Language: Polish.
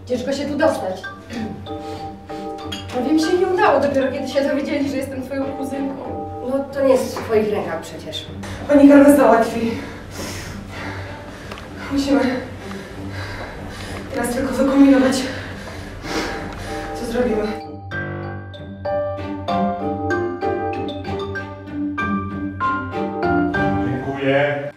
Ciężko się tu dostać. Prawie mi się nie udało, dopiero kiedy się dowiedzieli, że jestem twoją kuzynką. No to nie jest w twoich rękach przecież. Pani Karol załatwi. Musimy teraz tylko zakombinować, co zrobimy. Dziękuję.